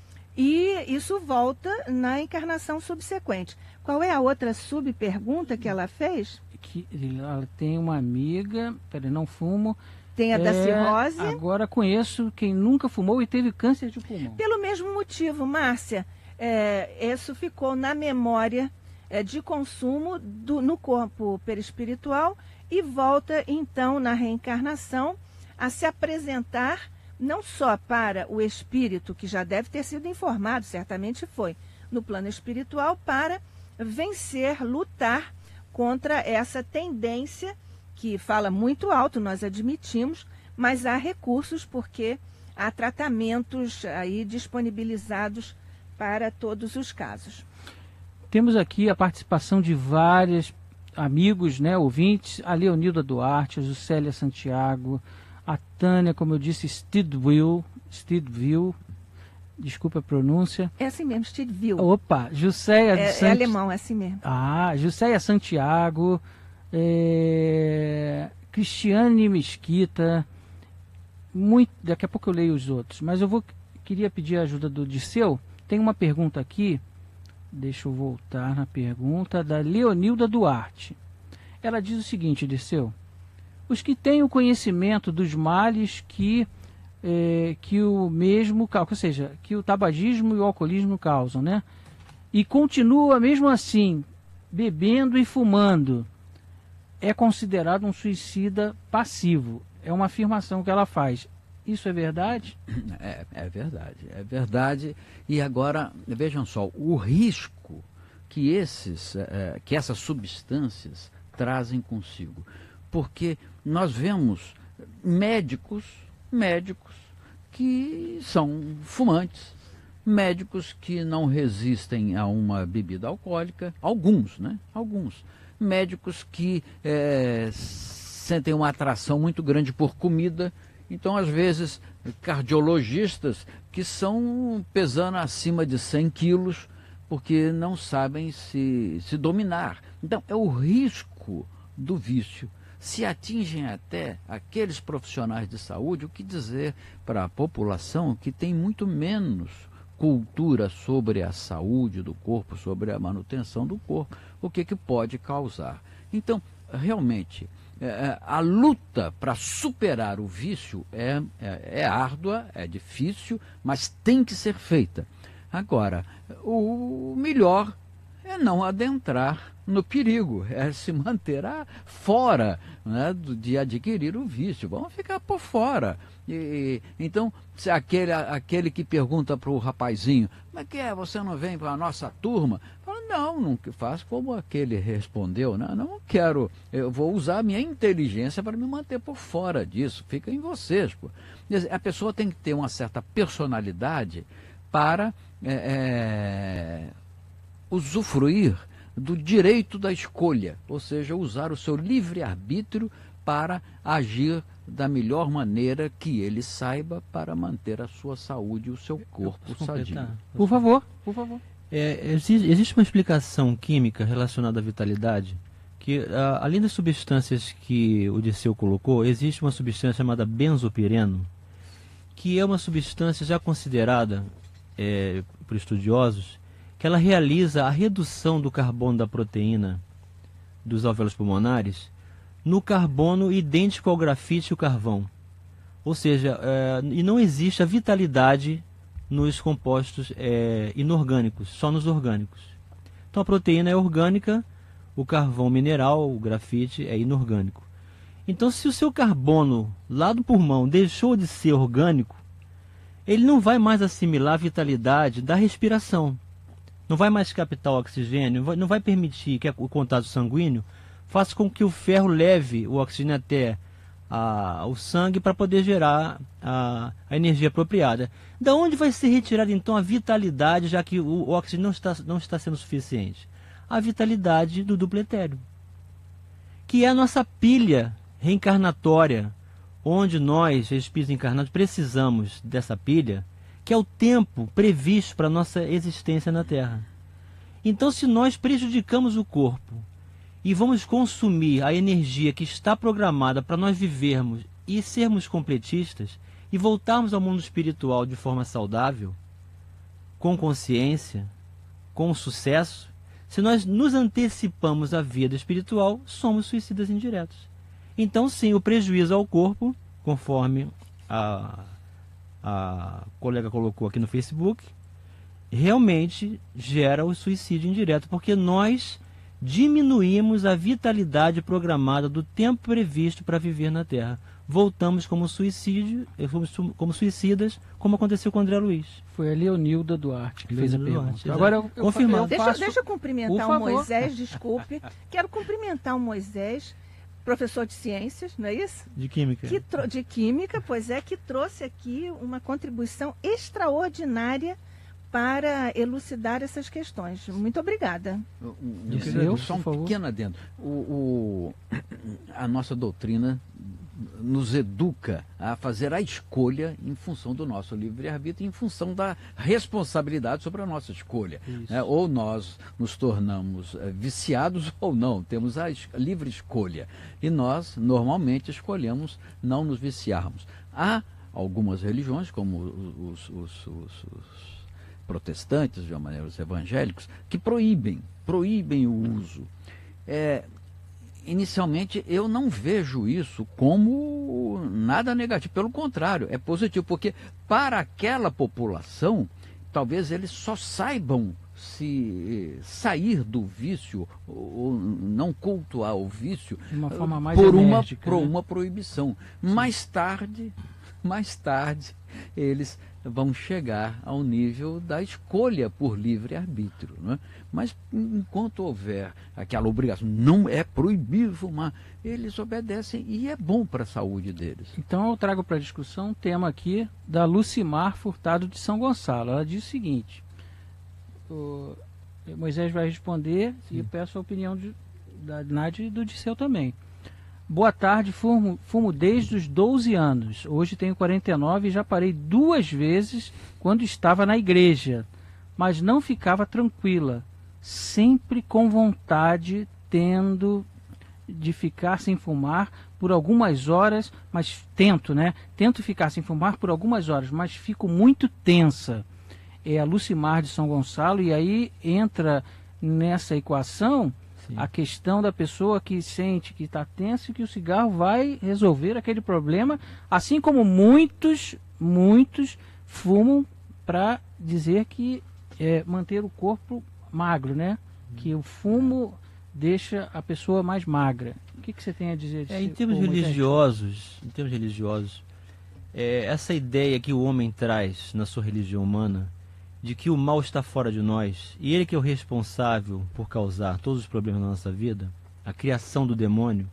e isso volta na encarnação subsequente. Qual é a outra subpergunta que ela fez?
Que ela tem uma amiga, peraí, não fumo.
Tem a é, da cirrose.
Agora conheço quem nunca fumou e teve câncer de pulmão.
Pelo mesmo motivo, Márcia, é, isso ficou na memória é, de consumo do, no corpo perispiritual e volta então na reencarnação a se apresentar não só para o espírito, que já deve ter sido informado, certamente foi, no plano espiritual, para vencer, lutar contra essa tendência que fala muito alto, nós admitimos, mas há recursos porque há tratamentos aí disponibilizados para todos os casos.
Temos aqui a participação de vários amigos, né, ouvintes, a Leonilda Duarte, a Juscelia Santiago, a Tânia, como eu disse, Stidville, Stidville, desculpa a pronúncia.
É assim mesmo, Stidville.
Opa, Juscelia...
É, Sant... é alemão, é assim mesmo.
Ah, Juscelia Santiago, é... Cristiane Mesquita, muito... daqui a pouco eu leio os outros, mas eu vou queria pedir a ajuda do Disseu. Tem uma pergunta aqui, deixa eu voltar na pergunta, da Leonilda Duarte. Ela diz o seguinte, Disseu: os que têm o conhecimento dos males que, eh, que o mesmo, ou seja, que o tabagismo e o alcoolismo causam, né? E continua mesmo assim, bebendo e fumando, é considerado um suicida passivo. É uma afirmação que ela faz. Isso é verdade?
É, é verdade, é verdade. E agora, vejam só, o risco que, esses, é, que essas substâncias trazem consigo. Porque nós vemos médicos, médicos que são fumantes, médicos que não resistem a uma bebida alcoólica, alguns, né? Alguns. Médicos que é, sentem uma atração muito grande por comida. Então, às vezes, cardiologistas que são pesando acima de cem quilos porque não sabem se, se dominar. Então, é o risco do vício. Se atingem até aqueles profissionais de saúde, o que dizer para a população que tem muito menos cultura sobre a saúde do corpo, sobre a manutenção do corpo, o que, que pode causar. Então, realmente, é, a luta para superar o vício é, é, é árdua, é difícil, mas tem que ser feita. Agora, o melhor é não adentrar no perigo, é se manter fora, né, de adquirir o vício. Vamos ficar por fora. E, então, se aquele, aquele que pergunta para o rapazinho, como é que é, você não vem para a nossa turma? Fala, não, não faço como aquele respondeu, né? Não quero, eu vou usar a minha inteligência para me manter por fora disso, fica em vocês. Pô. A pessoa tem que ter uma certa personalidade para é, é, usufruir do direito da escolha, ou seja, usar o seu livre-arbítrio para agir da melhor maneira que ele saiba para manter a sua saúde e o seu corpo sadio.
Por favor, por favor.
É, existe, existe uma explicação química relacionada à vitalidade, que a, além das substâncias que o Dirceu colocou, existe uma substância chamada benzopireno, que é uma substância já considerada é, por estudiosos, que ela realiza a redução do carbono da proteína dos alvéolos pulmonares no carbono idêntico ao grafite e o carvão. Ou seja, é, e não existe a vitalidade nos compostos é, inorgânicos, só nos orgânicos. Então a proteína é orgânica, o carvão mineral, o grafite é inorgânico. Então se o seu carbono lá do pulmão deixou de ser orgânico, ele não vai mais assimilar a vitalidade da respiração. Não vai mais captar o oxigênio, não vai permitir que o contato sanguíneo faça com que o ferro leve o oxigênio até a, o sangue para poder gerar a, a energia apropriada. Da onde vai ser retirada então a vitalidade, já que o, o oxigênio não está, não está sendo suficiente? A vitalidade do duplo etéreo, que é a nossa pilha reencarnatória, onde nós, espíritos encarnados, precisamos dessa pilha, que é o tempo previsto para a nossa existência na Terra. Então, se nós prejudicamos o corpo e vamos consumir a energia que está programada para nós vivermos e sermos completistas e voltarmos ao mundo espiritual de forma saudável, com consciência, com sucesso, se nós nos antecipamos à vida espiritual, somos suicidas indiretos. Então, sim, o prejuízo ao corpo, conforme a... a colega colocou aqui no Facebook, realmente gera o suicídio indireto, porque nós diminuímos a vitalidade programada do tempo previsto para viver na Terra. Voltamos como suicídio, fomos como suicidas, como aconteceu com o André Luiz.
Foi a Leonilda Duarte que fez a pergunta.
Duarte,
Agora eu, eu, eu
deixa,
faço...
deixa eu cumprimentar o Moisés, desculpe. Quero cumprimentar o Moisés, professor de ciências, não é isso?
De química.
Que tro... De química, pois é, que trouxe aqui uma contribuição extraordinária para elucidar essas questões. Muito obrigada.
Eu, só um pequeno adendo. O, o, a nossa doutrina nos educa a fazer a escolha em função do nosso livre-arbítrio, em função da responsabilidade sobre a nossa escolha. É, ou nós nos tornamos é, viciados ou não, temos a es livre escolha. E nós, normalmente, escolhemos não nos viciarmos. Há algumas religiões, como os, os, os, os protestantes, de uma maneira, os evangélicos, que proíbem, proíbem o uso. É, inicialmente, eu não vejo isso como nada negativo. Pelo contrário, é positivo, porque para aquela população, talvez eles só saibam se sair do vício ou não cultuar o vício
de uma forma mais
por,
enérgica,
uma, por
né?
uma proibição. Sim. Mais tarde, mais tarde, eles vão chegar ao nível da escolha por livre-arbítrio, né? Mas enquanto houver aquela obrigação, não é proibido fumar, eles obedecem e é bom para a saúde deles.
Então eu trago para discussão um tema aqui da Lucimar Furtado de São Gonçalo. Ela diz o seguinte, o Moisés vai responder, sim, e eu peço a opinião de, da Nádia e do Dirceu também. Boa tarde, fumo, fumo desde os doze anos. Hoje tenho quarenta e nove e já parei duas vezes quando estava na igreja, mas não ficava tranquila, sempre com vontade, tendo de ficar sem fumar por algumas horas, mas tento, né? Tento ficar sem fumar por algumas horas, mas fico muito tensa. É a Lucimar de São Gonçalo, e aí entra nessa equação Sim. a questão da pessoa que sente que está tensa e que o cigarro vai resolver aquele problema, assim como muitos, muitos fumam para dizer que é manter o corpo magro, né? Hum. Que o fumo deixa a pessoa mais magra. O que, que você tem a dizer?
É, em termos religiosos, em termos religiosos, é, essa ideia que o homem traz na sua religião humana, de que o mal está fora de nós, e ele que é o responsável por causar todos os problemas da nossa vida, a criação do demônio,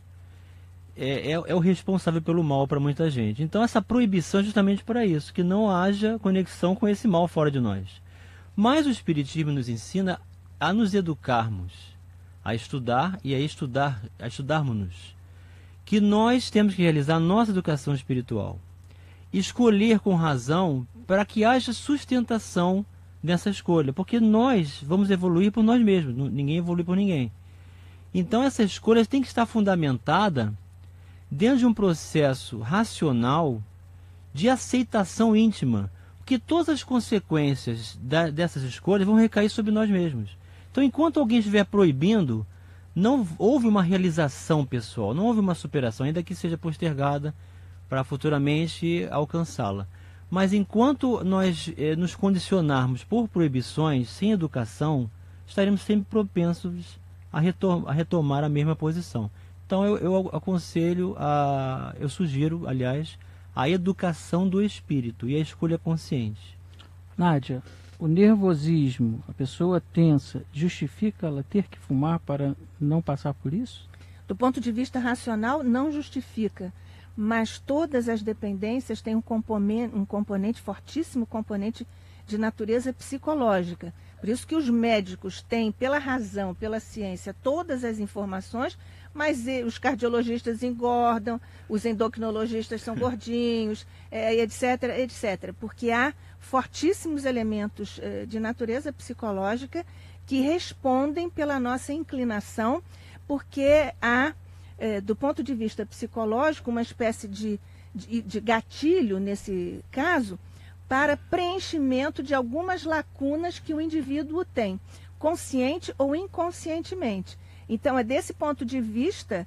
é, é, é o responsável pelo mal para muita gente. Então essa proibição é justamente para isso, que não haja conexão com esse mal fora de nós. Mas o Espiritismo nos ensina a nos educarmos, a estudar e a estudar, a estudarmos-nos, que nós temos que realizar a nossa educação espiritual, escolher com razão para que haja sustentação nessa escolha, porque nós vamos evoluir por nós mesmos, ninguém evolui por ninguém. Então essa escolha tem que estar fundamentada dentro de um processo racional de aceitação íntima, porque todas as consequências da, dessas escolhas vão recair sobre nós mesmos. Então, enquanto alguém estiver proibindo, não houve uma realização pessoal, não houve uma superação, ainda que seja postergada para futuramente alcançá-la. Mas enquanto nós eh, nos condicionarmos por proibições, sem educação, estaremos sempre propensos a, retom a retomar a mesma posição. Então eu, eu aconselho, a, eu sugiro, aliás, a educação do espírito e a escolha consciente.
Nádia, o nervosismo, a pessoa tensa, justifica ela ter que fumar para não passar por isso?
Do ponto de vista racional, não justifica. Mas todas as dependências têm um componente, um componente fortíssimo, componente de natureza psicológica. Por isso que os médicos têm, pela razão, pela ciência, todas as informações, mas os cardiologistas engordam, os endocrinologistas são gordinhos, é, etc, etcétera. Porque há fortíssimos elementos é, de natureza psicológica que respondem pela nossa inclinação, porque há, é, do ponto de vista psicológico, uma espécie de, de, de gatilho, nesse caso, para preenchimento de algumas lacunas que o indivíduo tem, consciente ou inconscientemente. Então, é desse ponto de vista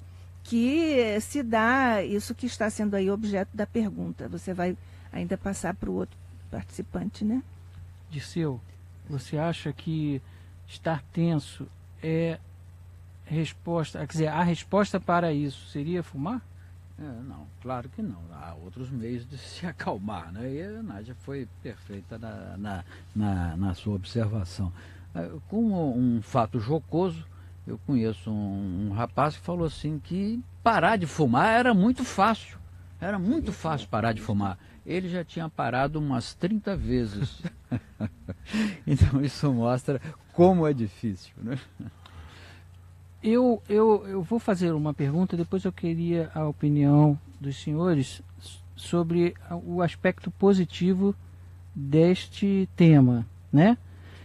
que se dá isso que está sendo aí objeto da pergunta. Você vai ainda passar para o outro participante, né?
Dirceu, você acha que estar tenso é resposta, quer dizer, a resposta para isso seria fumar?
É, não, claro que não. Há outros meios de se acalmar, né? E a Nádia foi perfeita na, na, na, na sua observação. Com um fato jocoso, eu conheço um, um rapaz que falou assim que parar de fumar era muito fácil. Era muito fácil parar de fumar. Ele já tinha parado umas trinta vezes. Então isso mostra como é difícil, né?
Eu, eu, eu vou fazer uma pergunta, depois eu queria a opinião dos senhores sobre o aspecto positivo deste tema, né?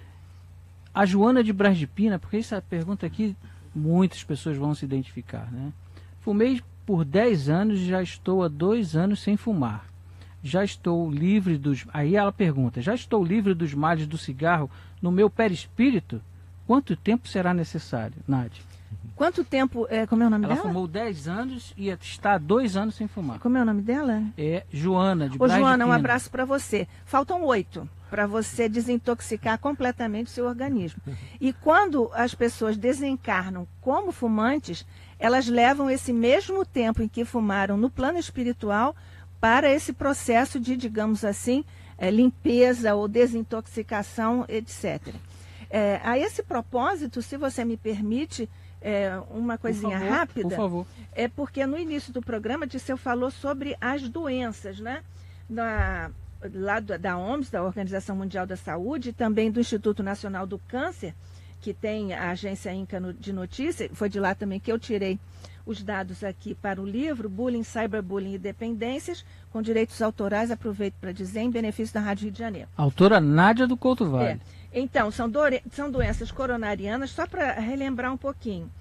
A Joana de Braz de Pina, porque essa pergunta aqui muitas pessoas vão se identificar, né? Fumei por dez anos e já estou há dois anos sem fumar. Já estou livre dos... Aí ela pergunta, já estou livre dos males do cigarro no meu perispírito? Quanto tempo será necessário, Nádia?
Quanto tempo, é, como é o nome
ela
dela?
Ela fumou dez anos e está há dois anos sem fumar.
Como é o nome dela?
É Joana, de
Ô,
Braz de
Joana, um
Pina.
abraço para você. Faltam oito para você desintoxicar completamente o seu organismo. E quando as pessoas desencarnam como fumantes, elas levam esse mesmo tempo em que fumaram no plano espiritual para esse processo de, digamos assim, é, limpeza ou desintoxicação, etcétera. É, a esse propósito, se você me permite, é, uma coisinha
por favor,
rápida,
por favor.
É porque no início do programa, Dirceu falou sobre as doenças, né? Na, lá do, da O M S, da Organização Mundial da Saúde, e também do Instituto Nacional do Câncer, que tem a agência INCA de notícia, foi de lá também que eu tirei os dados aqui para o livro, Bullying, Cyberbullying e Dependências, com direitos autorais, aproveito para dizer, em benefício da Rádio Rio de Janeiro.
Autora Nádia do Couto Vale.
É. Então, são, do, são doenças coronarianas, só para relembrar um pouquinho.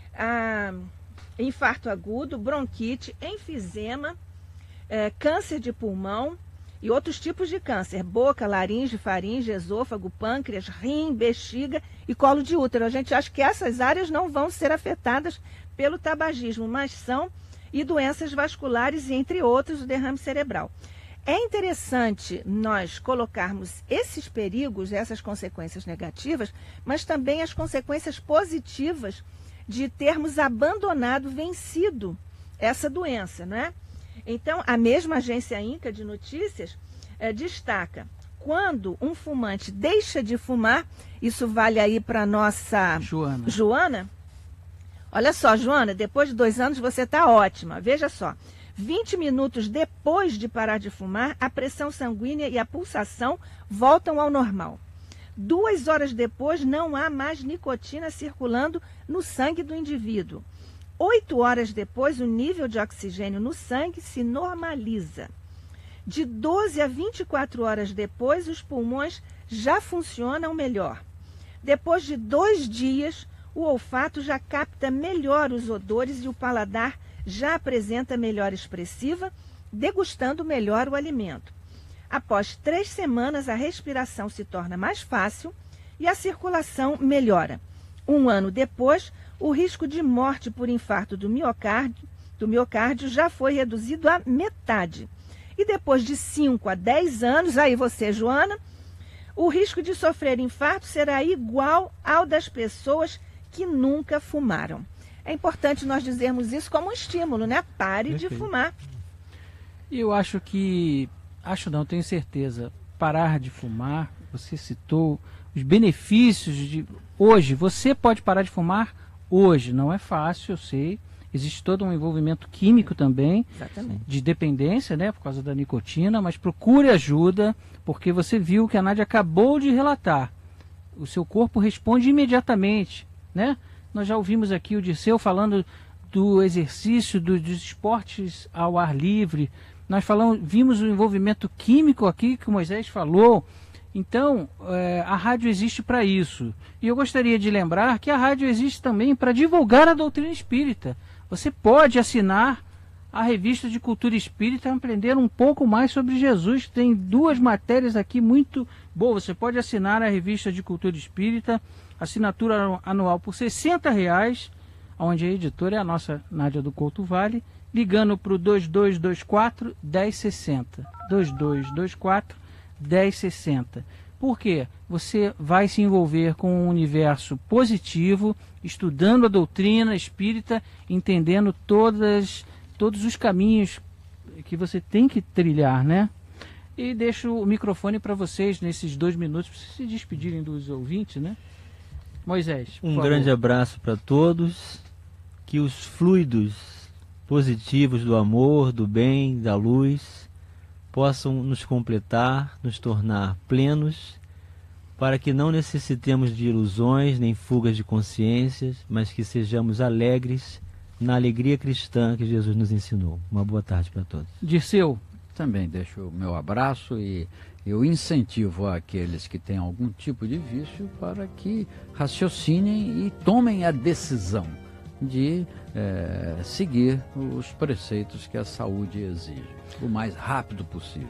Ah, infarto agudo, bronquite, enfisema, é, câncer de pulmão e outros tipos de câncer, boca, laringe, faringe, esôfago, pâncreas, rim, bexiga e colo de útero. A gente acha que essas áreas não vão ser afetadas pelo tabagismo, mas são, e doenças vasculares, e entre outros, o derrame cerebral. É interessante nós colocarmos esses perigos, essas consequências negativas, mas também as consequências positivas de termos abandonado, vencido essa doença, não é? Então, a mesma agência INCA de notícias eh, destaca, quando um fumante deixa de fumar, isso vale aí para a nossa
Joana.
Joana. Olha só, Joana, depois de dois anos você está ótima. Veja só, vinte minutos depois de parar de fumar, a pressão sanguínea e a pulsação voltam ao normal. Duas horas depois, não há mais nicotina circulando no sangue do indivíduo. Oito horas depois, o nível de oxigênio no sangue se normaliza. De doze a vinte e quatro horas depois, os pulmões já funcionam melhor. Depois de dois dias, o olfato já capta melhor os odores e o paladar já apresenta melhor expressiva, degustando melhor o alimento. Após três semanas, a respiração se torna mais fácil e a circulação melhora. Um ano depois, o risco de morte por infarto do miocárdio, do miocárdio já foi reduzido à metade. E depois de cinco a dez anos, aí você, Joana, o risco de sofrer infarto será igual ao das pessoas que nunca fumaram. É importante nós dizermos isso como um estímulo, né? Pare Perfeito. de fumar.
E eu acho que, acho não, tenho certeza, parar de fumar, você citou os benefícios de hoje, você pode parar de fumar hoje, não é fácil, eu sei, existe todo um envolvimento químico também,
Exatamente.
de dependência, né, por causa da nicotina, mas procure ajuda, porque você viu que a Nádia acabou de relatar, o seu corpo responde imediatamente, né? Nós já ouvimos aqui o Dirceu falando do exercício, do, dos esportes ao ar livre, nós falamos, vimos o envolvimento químico aqui que o Moisés falou. Então, é, a rádio existe para isso. E eu gostaria de lembrar que a rádio existe também para divulgar a doutrina espírita. Você pode assinar a revista de Cultura Espírita e aprender um pouco mais sobre Jesus. Tem duas matérias aqui muito boas. Você pode assinar a revista de Cultura Espírita, assinatura anual por sessenta reais, onde a editora é a nossa Nádia do Couto Vale, ligando para o dois dois dois quatro, um zero seis zero. dois dois dois quatro, um zero seis zero. Por quê? Você vai se envolver com um universo positivo, estudando a doutrina espírita, entendendo todas, todos os caminhos que você tem que trilhar, né? E deixo o microfone para vocês nesses dois minutos, para vocês se despedirem dos ouvintes, né? Moisés, por
Um
favor.
grande abraço para todos, que os fluidos positivos do amor, do bem, da luz, possam nos completar, nos tornar plenos, para que não necessitemos de ilusões nem fugas de consciências, mas que sejamos alegres na alegria cristã que Jesus nos ensinou. Uma boa tarde para todos.
Dirceu.
Também deixo o meu abraço e eu incentivo aqueles que têm algum tipo de vício para que raciocinem e tomem a decisão de é, seguir os preceitos que a saúde exige, o mais rápido possível.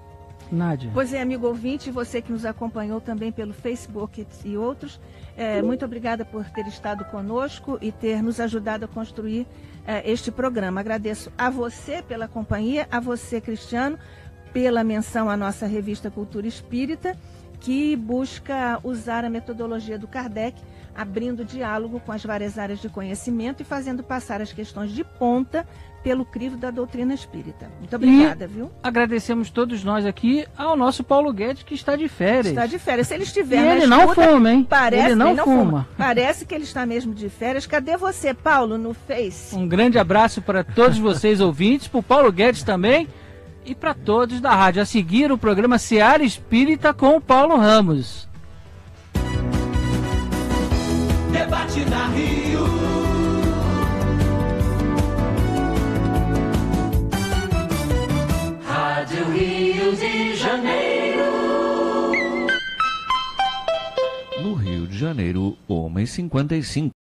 Nádia.
Pois é, amigo ouvinte, você que nos acompanhou também pelo Facebook e outros, é, muito obrigada por ter estado conosco e ter nos ajudado a construir é, este programa. Agradeço a você pela companhia, a você, Cristiano, pela menção à nossa revista Cultura Espírita, que busca usar a metodologia do Kardec, abrindo diálogo com as várias áreas de conhecimento e fazendo passar as questões de ponta pelo crivo da doutrina espírita. Muito obrigada,
e
viu?
Agradecemos todos nós aqui ao nosso Paulo Guedes, que está de férias.
Está de férias. Se ele estiver
e
na
ele
escuta,
não fuma, hein?
Parece
ele não,
ele não
fuma.
fuma. Parece que ele está mesmo de férias. Cadê você, Paulo, no Face?
Um grande abraço para todos vocês ouvintes, para o Paulo Guedes também e para todos da rádio. A seguir o programa Seara Espírita com o Paulo Ramos.
Debate na Rio. Rio de Janeiro.
No Rio de Janeiro, uma e cinquenta e cinco.